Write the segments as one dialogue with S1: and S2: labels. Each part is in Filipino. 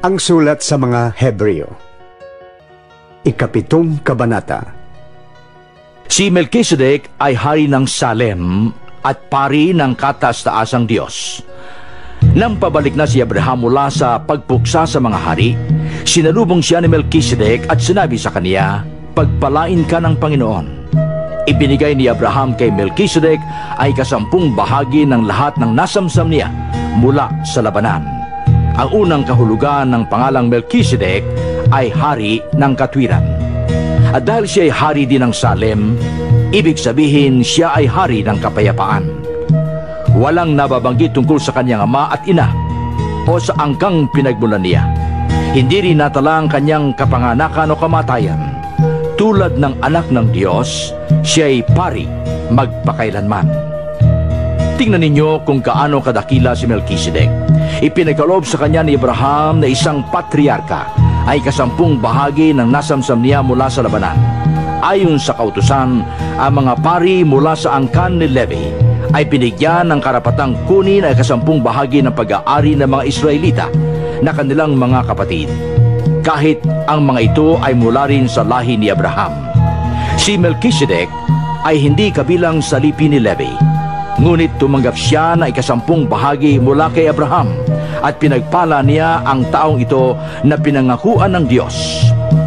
S1: Ang sulat sa mga Hebreo, Ikapitong Kabanata.
S2: Si Melkisedek ay hari ng Salem at pari ng kataas-taasang Diyos. Nang pabalik na si Abraham mula sa pagpuksa sa mga hari, sinalubong siya ni Melkisedek at sinabi sa kaniya, "Pagpalain ka ng Panginoon." Ibinigay ni Abraham kay Melkisedek ay 10 bahagi ng lahat ng nasamsam niya mula sa labanan. Ang unang kahulugan ng pangalang Melkisedek ay hari ng katwiran. At dahil siya ay hari din ng Salem, ibig sabihin siya ay hari ng kapayapaan. Walang nababanggit tungkol sa kanyang ama at ina o sa angkang pinagmulan niya. Hindi rin natala ang kanyang kapanganakan o kamatayan. Tulad ng anak ng Diyos, siya ay pari magpakailanman. Tingnan ninyo kung gaano kadakila si Melkisedek. Ipinagkaloob sa kanya ni Abraham na isang patriarka ay 10 bahagi ng nasamsam niya mula sa labanan. Ayon sa kautusan, ang mga pari mula sa angkan ni Levi ay binigyan ng karapatang kunin ay 10 bahagi ng pag-aari ng mga Israelita na kanilang mga kapatid, kahit ang mga ito ay mula rin sa lahi ni Abraham. Si Melkisedek ay hindi kabilang sa lipi ni Levi, ngunit tumanggap siya na 10 bahagi mula kay Abraham at pinagpala niya ang taong ito na pinangakuan ng Diyos.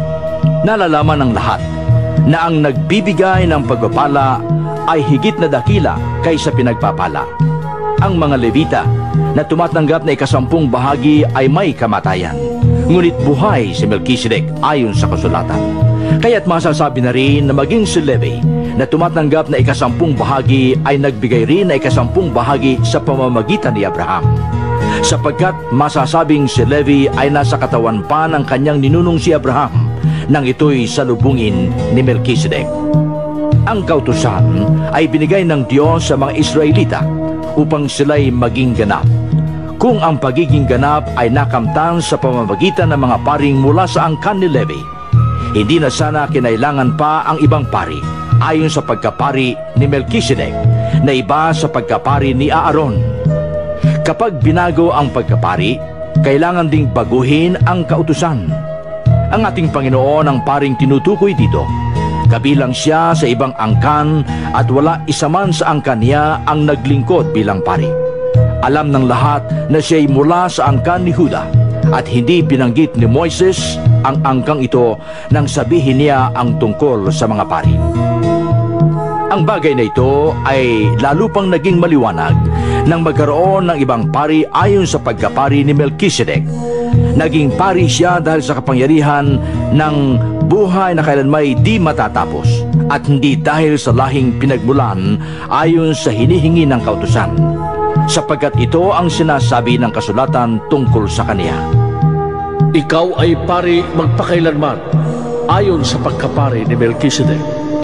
S2: Nalalaman ng lahat na ang nagbibigay ng pagpapala ay higit na dakila kaysa pinagpapala. Ang mga Levita na tumatanggap na 10 bahagi ay may kamatayan, ngunit buhay si Melkisedek ayon sa kasulatan. Kaya't masasabi na rin na maging si Levi na tumatanggap na 10 bahagi ay nagbigay rin na 10 bahagi sa pamamagitan ni Abraham, sapagkat masasabing si Levi ay nasa katawan pa ng kanyang ninunong si Abraham nang ito'y salubungin ni Melkisedek. Ang kautusan ay binigay ng Diyos sa mga Israelita upang sila'y maging ganap. Kung ang pagiging ganap ay nakamtan sa pamamagitan ng mga paring mula sa angkan ni Levi, hindi na sana kinailangan pa ang ibang pari ayon sa pagkapari ni Melkisedek na iba sa pagkapari ni Aaron. Kapag binago ang pagkapari, kailangan ding baguhin ang kautusan. Ang ating Panginoon ang paring tinutukoy dito. Kabilang siya sa ibang angkan at wala isa man sa angkan niya ang naglingkod bilang pari. Alam ng lahat na siya'y mula sa angkan ni Juda at hindi binanggit ni Moises ang angkang ito nang sabihin niya ang tungkol sa mga pari. Ang bagay na ito ay lalo pang naging maliwanag nang magkaroon ng ibang pari ayon sa pagkapari ni Melkisedek. Naging pari siya dahil sa kapangyarihan ng buhay na kailanmay di matatapos at hindi dahil sa lahing pinagmulan ayon sa hinihingi ng kautusan, sapagkat ito ang sinasabi ng kasulatan tungkol sa kaniya.
S3: Ikaw ay pari magpakailanman ayon sa pagkapari ni Melkisedek.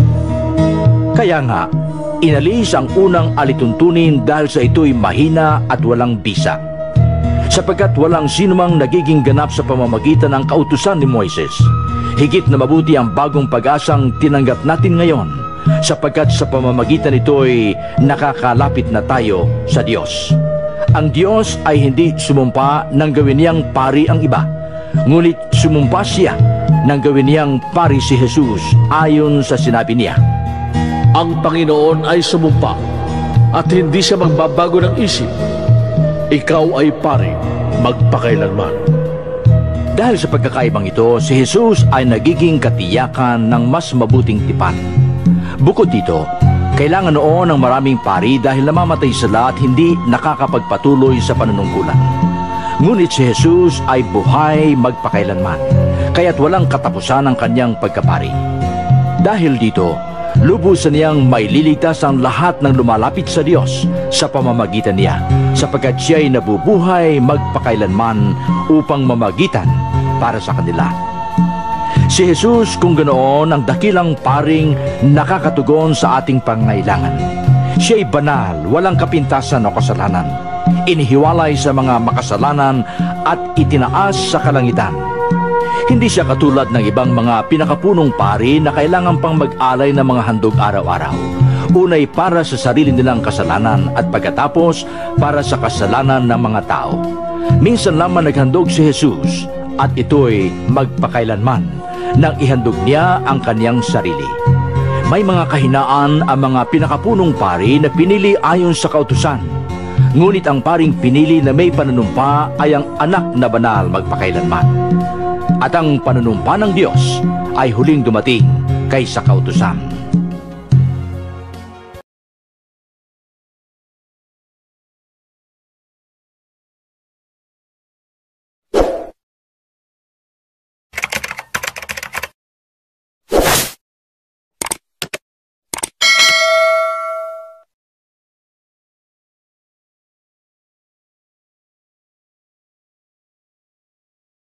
S2: Kaya nga, inalis ang unang alituntunin dahil sa ito'y mahina at walang bisa, sapagkat walang sinumang nagiging ganap sa pamamagitan ng kautusan ni Moises. Higit na mabuti ang bagong pag-asang tinanggap natin ngayon, sapagkat sa pamamagitan nito'y nakakalapit na tayo sa Diyos. Ang Diyos ay hindi sumumpa nang gawin niyang pari ang iba, ngunit sumumpa siya nang gawin niyang pari si Jesus ayon sa sinabi niya.
S3: Ang Panginoon ay sumumpa at hindi siya magbabago ng isip. Ikaw ay pari magpakailanman.
S2: Dahil sa pagkakaibang ito, si Jesus ay nagiging katiyakan ng mas mabuting tipan. Bukod dito, kailangan noon ng maraming pari dahil namamatay sila at hindi nakakapagpatuloy sa panunungkulan. Ngunit si Jesus ay buhay magpakailanman, kaya't walang katapusan ang kanyang pagkapari. Dahil dito, lubusan niyang maililigtas ang lahat ng lumalapit sa Diyos sa pamamagitan niya, sapagkat siya'y nabubuhay magpakailanman upang mamagitan para sa kanila. Si Jesus kung ganoon ang dakilang paring nakakatugon sa ating pangangailangan. Siya'y banal, walang kapintasan o kasalanan. Inihiwalay sa mga makasalanan at itinaas sa kalangitan. Hindi siya katulad ng ibang mga pinakapunong pari na kailangan pang mag-alay ng mga handog araw-araw. Unay para sa sarili nilang kasalanan at pagkatapos para sa kasalanan ng mga tao. Minsan lamang naghandog si Jesus at ito'y magpakailanman nang ihandog niya ang kaniyang sarili. May mga kahinaan ang mga pinakapunong pari na pinili ayon sa kautusan. Ngunit ang paring pinili na may panunumpa ay ang anak na banal magpakailanman. At ang panunumpa ng Diyos ay huling dumating kaysa kautusan.